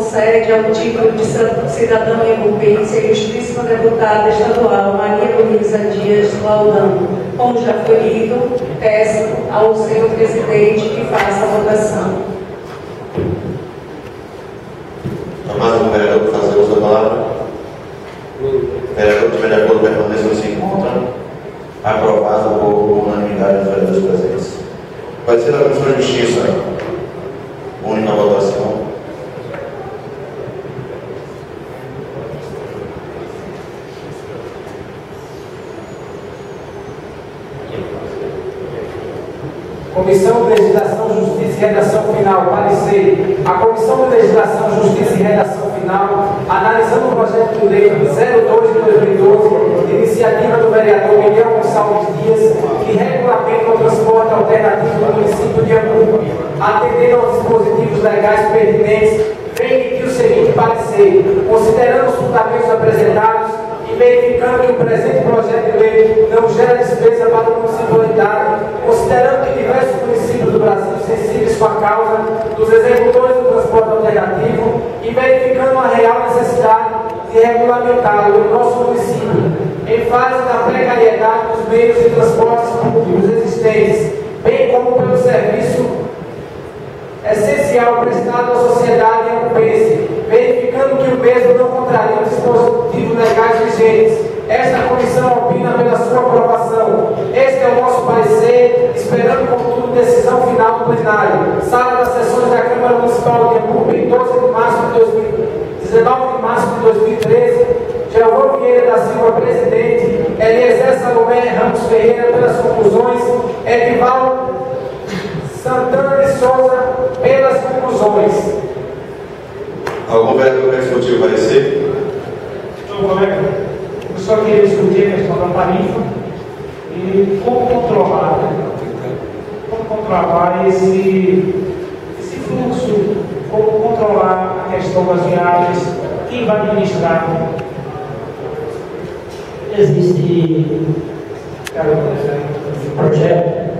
concede ao título de cidadão em competência a ilustríssima deputada estadual Maria Luísa Dias Laudano. Como já foi lido, peço ao senhor presidente que faça a votação. Mais um vereador para fazer uso da palavra. Vereador, tiver de acordo, permaneça no se encontra. Aprovado por unanimidade dos vereadores presentes. Vai ser a Comissão de Justiça. Única votação. Comissão de Legislação, Justiça e Redação Final, parecer. A Comissão de Legislação, Justiça e Redação Final, analisando o projeto de lei 02 de 2012, iniciativa do vereador Miguel Gonçalves Dias, que regulamenta o transporte alternativo do município de Hamburgo, atendendo aos dispositivos legais pertinentes, vem emitir o seguinte parecer: considerando os fundamentos apresentados e verificando que o presente projeto de lei não gera despesa para a municipalidade, considerando que diversos municípios do Brasil sensíveis com a causa dos executores do transporte alternativo e verificando a real necessidade de regulamentá-lo no nosso município, em face da precariedade dos meios de transportes públicos existentes, bem como pelo serviço essencial prestado à sociedade em Ambupense, verificando que o mesmo não contraria os dispositivos legais vigentes. Esta comissão opina pela sua aprovação. Este é o nosso parecer, esperando, contudo, decisão final do plenário. Sala das sessões da Câmara Municipal de Hamburgo, em 19 de março de 2013, Giovanni Vieira da Silva, presidente, Eliezer Salomé Ramos Ferreira, pelas conclusões, Edivaldo Santana de Souza, pelas conclusões. Algum vereador quer discutir o parecer? Então, colega, eu só queria discutir a questão da tarifa e como controlar esse fluxo, como controlar a questão das viagens, quem vai administrar. Existe um projeto,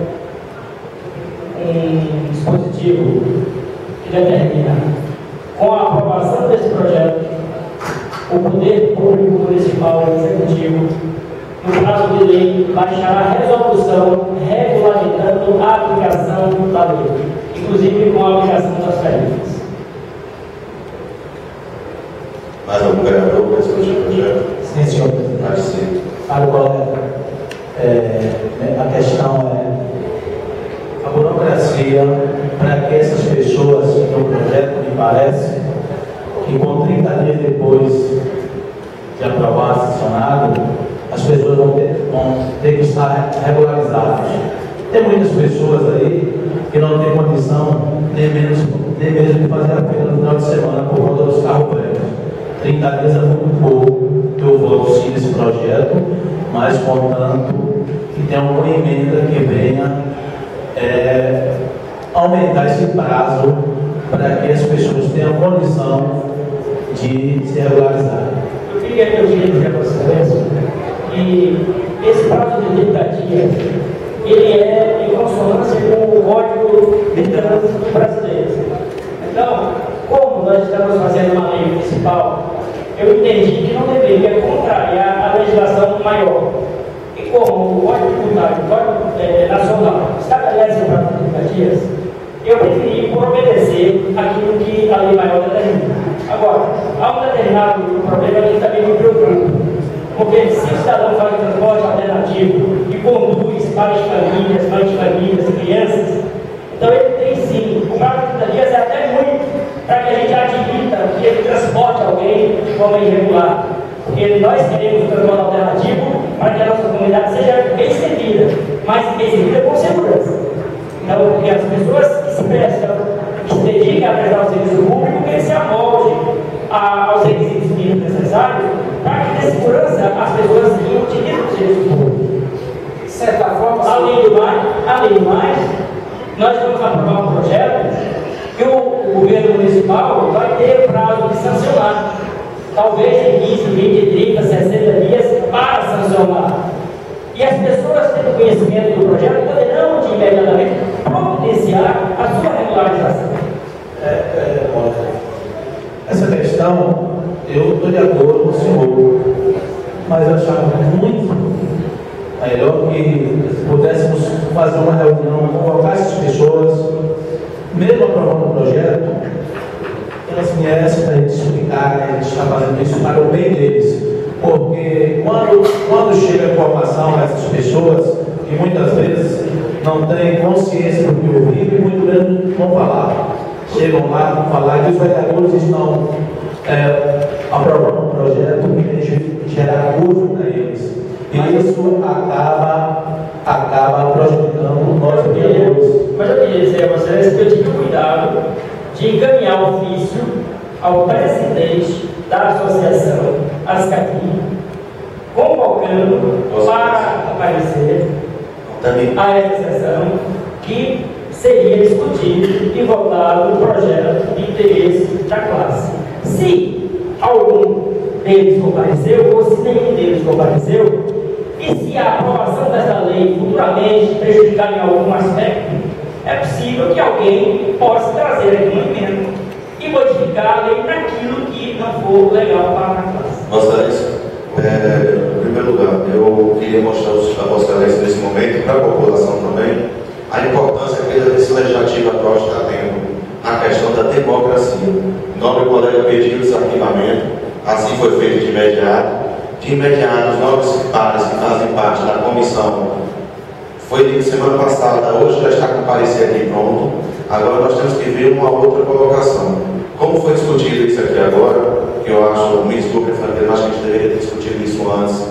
um dispositivo que determina, com a aprovação desse projeto, o Poder Público Municipal e Executivo, no prazo de lei, baixará a resolução regulamentando a aplicação da lei, inclusive com a aplicação das tarifas. Mais algum vereador quer discutir o projeto? Sim, senhor presidente. Pode ser. Caro colega, a questão é a burocracia para que essas pessoas no projeto, me parece que com 30 dias depois de aprovar a sancionado, as pessoas vão ter que estar regularizadas. Tem muitas pessoas aí que não têm condição nem mesmo de fazer a feira no final de semana por conta dos carros velhos. 30 dias é muito pouco. Eu voto sim nesse projeto, mas contanto que tenha uma emenda que venha aumentar esse prazo para que as pessoas tenham condição de se regularizar. Eu queria dizer para vocês que esse prazo de 30 dias ele é em consonância com o Código de Trânsito brasileiro. Então, como nós estamos fazendo uma lei municipal, eu entendi que não deveria contrariar a legislação maior. E como o Código Tributário, o Código Nacional, estabelece o prazo de 30 dias, eu preferi por obedecer aquilo que a lei maior determina. Agora, há um determinado problema que também me preocupa, porque se o cidadão faz transporte alternativo e conduz para as famílias, crianças, então ele tem sim, o prazo de 30 dias é até muito para que a gente admita que ele transporte alguém de forma irregular. Porque nós queremos um transporte alternativo para que a nossa comunidade seja bem servida, mas bem servida com segurança. Então, porque as pessoas que se prestam, que se dedicam a prestar o serviço público, que eles se amoldem aos requisitos mínimos necessários para que dê segurança às pessoas que utilizam o serviço público. De certa forma, além do mais, nós vamos aprovar um projeto que o governo municipal vai ter prazo de sancionar, talvez em 15, 20, 30, 60 dias para sancionar. E as pessoas tendo conhecimento do projeto poderão de imediatamente providenciar a sua regularização. Essa questão, eu estou de acordo com o senhor, mas eu achava muito melhor que pudéssemos fazer uma reunião, convocar essas pessoas, mesmo aprovando o projeto, elas viessem para a gente explicar que a gente está fazendo isso para o bem deles. Porque quando chega a informação a essas pessoas, que muitas vezes não têm consciência do que ouviram e muito menos vão falar. Chegam lá, vão falar que os vereadores estão aprovando um projeto que gerar custo para eles. E isso acaba prejudicando nós vereadores. Mas eu queria dizer a vocês que eu tive cuidado de encaminhar o ofício ao presidente da associação Ascaqui, convocando para comparecer a essa sessão que seria discutido e votado o projeto de interesse da classe. Se algum deles compareceu, ou se nenhum deles compareceu, e se a aprovação dessa lei futuramente prejudicar em algum aspecto, é possível que alguém possa trazer aqui uma emenda e modificar a lei naquilo que não for legal para a classe. Vossa Excelência, em primeiro lugar, eu queria mostrar a Vossa Excelência nesse momento, para a população também, a importância que esse legislativo atual está tendo na questão da democracia. O nobre colega pediu esse arquivamento, assim foi feito de imediato. De imediato, os nobres pares que fazem parte da comissão, foi lido semana passada, hoje já está com parecer aqui pronto. Agora nós temos que ver uma outra colocação. Como foi discutido isso aqui agora, que eu acho, me desculpe, eu acho que a gente deveria ter discutido isso antes,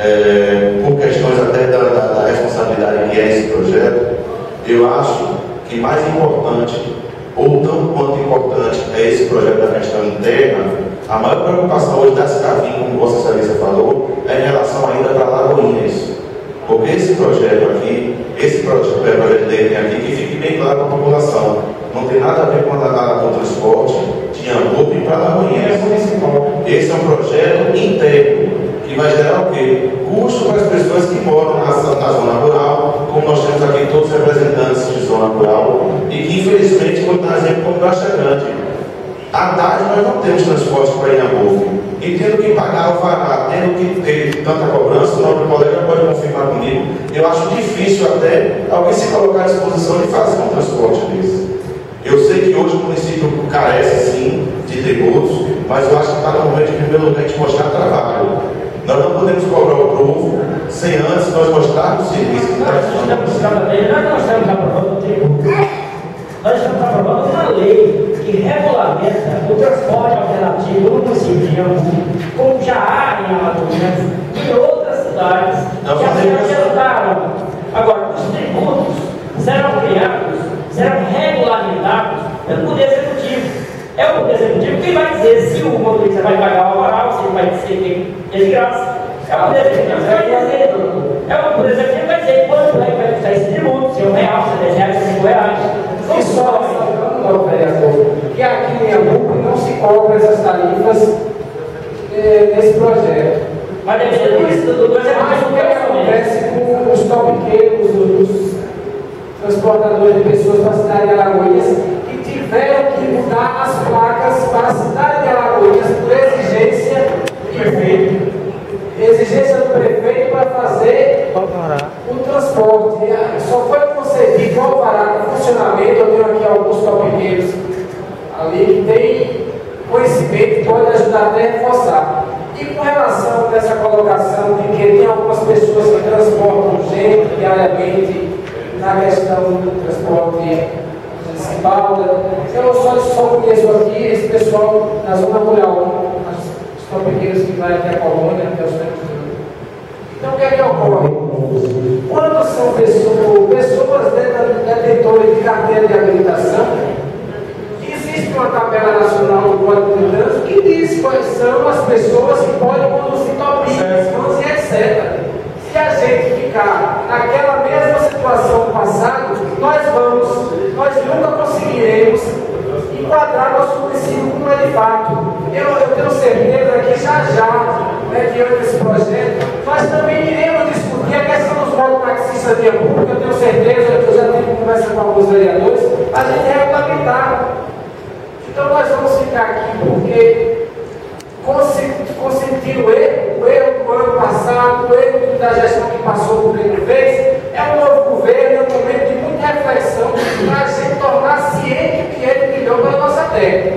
por questões até da responsabilidade que é esse projeto, eu acho que mais importante, ou tão quanto importante é esse projeto da questão interna, a maior preocupação hoje da Ascaqui, como Vossa Excelência falou, é em relação ainda para Lagoinhas. Porque esse projeto aqui, esse projeto de lei aqui, que fique bem claro para a população, não tem nada a ver com o transporte de Hamburgo para Lagoinhas. Esse é um projeto interno, que vai gerar o quê? Custo para as pessoas que moram na zona rural, como nós temos aqui todos os representantes de zona rural, e que infelizmente, vou dar exemplo como Baixa Grande. À tarde nós não temos transporte para Inhamburgo. E tendo que pagar o vará, tendo que ter tanta cobrança, o nosso colega pode confirmar comigo, eu acho difícil até alguém se colocar à disposição de fazer um transporte desse. Eu sei que hoje o município carece sim de tributos, mas eu acho que está no momento, em primeiro lugar, de mostrar trabalho. Nós não podemos cobrar o povo sem antes nós mostrarmos o serviço que está funcionando. Nós não estamos aprovando o tributo. Nós estamos aprovando uma lei que regulamenta o transporte alternativo no município de Hamburgo, como já há em Alagoas e em outras cidades que assim acertaram. Agora, os tributos serão criados, serão regulamentados pelo Poder Executivo. É o Poder Executivo que vai dizer se o motorista vai pagar o varal, se ele vai dizer que é de graça. É o Poder Executivo que vai dizer. É o Poder Executivo que vai dizer quanto é que vai custar esse tributo, se é R$1, se é R$10, se é R$5. E só ressaltando, vereador, que aqui em Hamburgo não se cobra essas tarifas nesse projeto. Mas deve ser por isso, doutor. Mas o que acontece com os topiqueiros, os transportadores de pessoas para a cidade de Alagoas, que tiveram que mudar as placas para a cidade de Alagoas por exigência do prefeito. Exigência do prefeito para fazer o transporte. Só foi concedido o alvará para funcionamento. Eu tenho aqui alguns topiqueiros ali que tem conhecimento e pode ajudar até a reforçar. E com relação a essa colocação de que tem algumas pessoas que transportam gente diariamente na questão do transporte municipal, eu só conheço aqui esse pessoal na zona rural, os topiqueiros que vai até a colônia, até os tempos. Então o que é que ocorre? Quando são pessoas detentoras de carteira de habilitação, existe uma tabela nacional do Código de Trânsito que diz quais são as pessoas que podem conduzir topinhas, vans e etc. Se a gente ficar naquela mesma situação do passado, nós nunca conseguiremos enquadrar nosso município como é de fato. Eu tenho certeza que já, diante desse projeto, nós também iremos discutir a questão dos mototaxistas de Hamburgo, que eu tenho certeza, eu já tive conversa com alguns vereadores, a gente regulamentar. Então nós vamos ficar aqui porque consentir o erro do ano passado, o erro da gestão que passou por primeira vez. É um novo governo, é um momento de muita reflexão para a gente tornar ciente o que é de melhor para a nossa terra.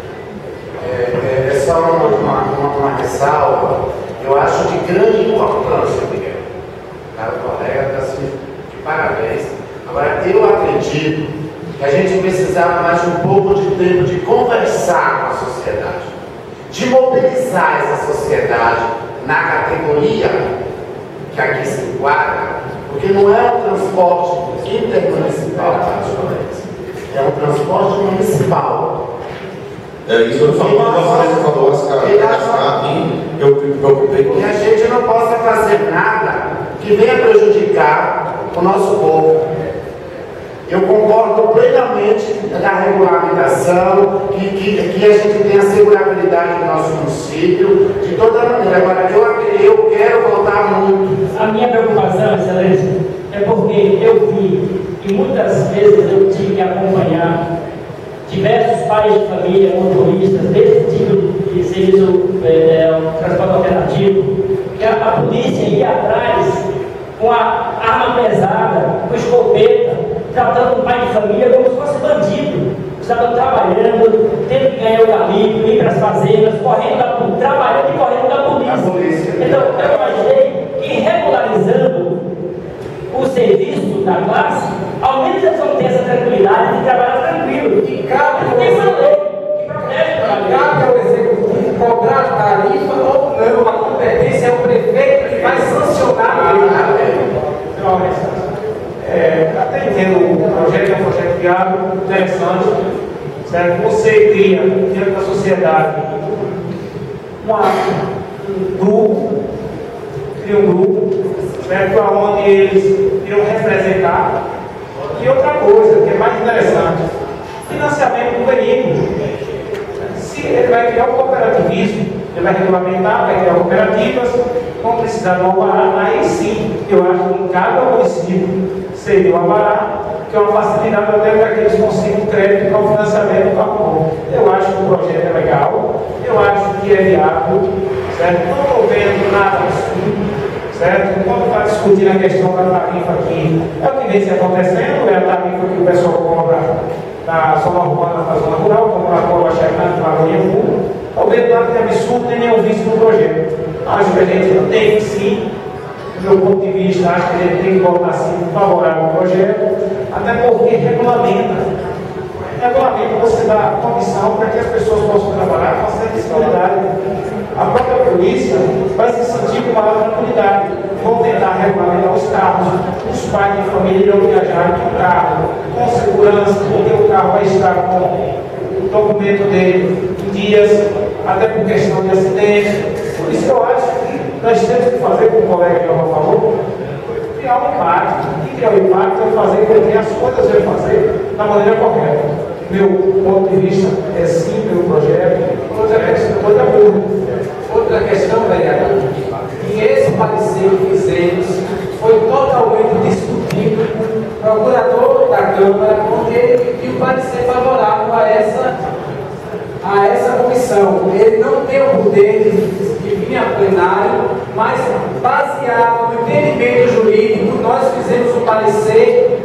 É só uma ressalva, eu acho de grande importância, Miguel. Cara, o colega está assim, de parabéns. Agora, eu acredito que a gente precisava mais de um pouco de tempo de conversar com a sociedade, de mobilizar essa sociedade na categoria que aqui se enquadra, porque não é um transporte intermunicipal, é um transporte municipal. É isso, eu falo, você falou as caras e eu me preocupei com que a gente não possa fazer nada que venha prejudicar o nosso povo. Eu concordo plenamente na regulamentação, que a gente tenha a segurabilidade do nosso município, de toda maneira. Agora, eu quero voltar muito. A minha preocupação, Excelência, é porque eu vi que muitas vezes eu tive que acompanhar diversos pais de família, motoristas, desse tipo de serviço, transporte alternativo, que a polícia ia atrás com a arma pesada, com escopeta, tratando o pai de família como se fosse bandido. Estavam trabalhando, tendo que ganhar o garimpo, ir para as fazendas, trabalhando e correndo da polícia. Então, eu imaginei que regularizando o serviço da classe, ao menos eles vão ter essa tranquilidade de trabalhar tranquilo. E cabe ao executivo cobrar tarifa ou não, a competência é o prefeito que vai sancionar a lei. Até entendo o projeto, é um projeto viável, interessante, certo? Você cria, diante da sociedade, um grupo, certo? Onde eles irão representar. E outra coisa, que é mais interessante, financiamento do veículo. Se ele vai criar um cooperativismo, ele vai regulamentar, vai criar cooperativas, vão precisar de um alvará, aí sim, eu acho que em cada município seria um alvará, que é uma facilidade até para que eles consigam crédito para o financiamento do automóvel. Eu acho que o projeto é legal, eu acho que é viável, certo? Não estou vendo nada absurdo, certo? Quando está discutindo a questão da tarifa aqui, é o que vem se acontecendo, é a tarifa que o pessoal cobra na zona urbana, na zona rural, como na Cova Chegando, na Lagoinha Fundo. Não vejo nada de absurdo nem nenhum vício no projeto. Acho que a gente tem que sim, do meu ponto de vista, acho que a gente tem que votar sim favorável ao projeto, até porque regulamenta você dá condição para que as pessoas possam trabalhar com certa disponibilidade. A própria polícia vai se sentir com maior tranquilidade. Vão tentar regulamentar os carros, os pais de família irão viajar com o carro, com segurança, porque o carro vai estar com o documento dele em dias, até por questão de acidente. Por isso eu acho que nós temos que fazer, como o colega João falou, criar um impacto. E criar um impacto é fazer com que as coisas vão fazer da maneira correta. Meu ponto de vista é sim pelo projeto. Outra questão, vereador, que esse parecer que fizemos foi totalmente discutido com o procurador da Câmara, onde ele pediu parecer favorável a essa comissão. Ele não tem o poder de vir a plenário, mas baseado no entendimento jurídico, nós fizemos um parecer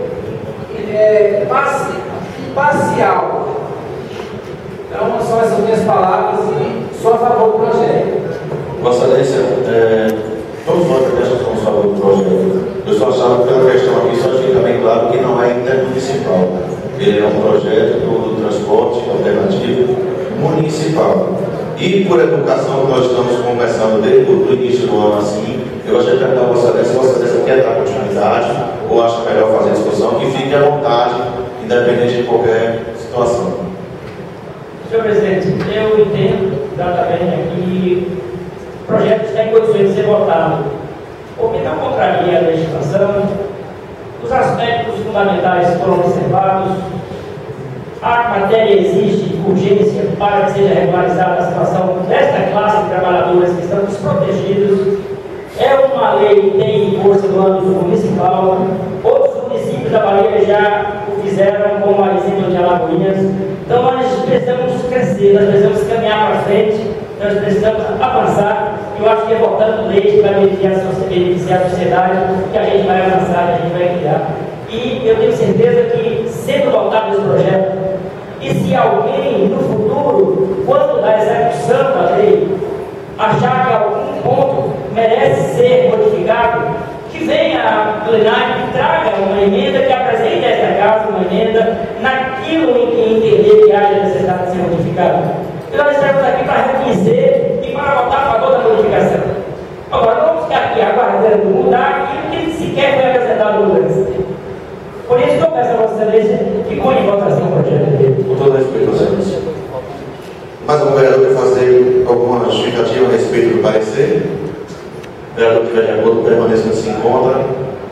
parcial. Então, são essas minhas palavras e sou a favor do projeto. Vossa Excelência, todos nós que somos a favor do projeto. Eu só achava que pela questão aqui, só fica bem claro que não é intermunicipal. Ele é um projeto do transporte alternativo municipal. E por educação que nós estamos conversando desde o início do ano assim, eu gostaria de perguntar a Vossa Excelência quer dar continuidade ou acha melhor fazer discussão, que fique à vontade, independente de qualquer situação. Senhor presidente, eu entendo exatamente que o projeto está em condições de ser votado, porque não contraria a legislação, os aspectos fundamentais foram observados, a matéria exige urgência para que seja regularizada a situação desta classe de trabalhadores que estão desprotegidos. É uma lei que tem força no âmbito municipal, outros municípios da Bahia já o fizeram, como a exemplo de Alagoinhas. Então nós precisamos crescer, nós precisamos caminhar para frente, nós nós precisamos avançar. Eu acho que é votando leis para beneficiar a sociedade que a gente vai avançar, que a gente vai criar. E eu tenho certeza que, sendo votado esse projeto, e se alguém no futuro, quando da execução da lei, achar que algum ponto merece ser modificado, que venha a plenário e traga uma emenda, que apresente a esta casa uma emenda naquilo em que entender que haja necessidade de ser modificado. E nós estamos aqui para reconhecer e para votar a favor da modificação. Agora, não vamos ficar aqui aguardando mudar aquilo que sequer foi apresentado no lance. Por isso que eu peço a Vossa Excelência que ponha em votação o projeto dele. Com todo respeito, Vossa Excelência. Mais algum vereador quer fazer alguma justificativa a respeito do parecer? O vereador que estiver de acordo permaneça onde se encontra.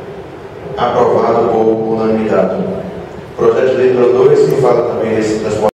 Aprovado por unanimidade. Projeto de lei número 2, que fala também desse transporte.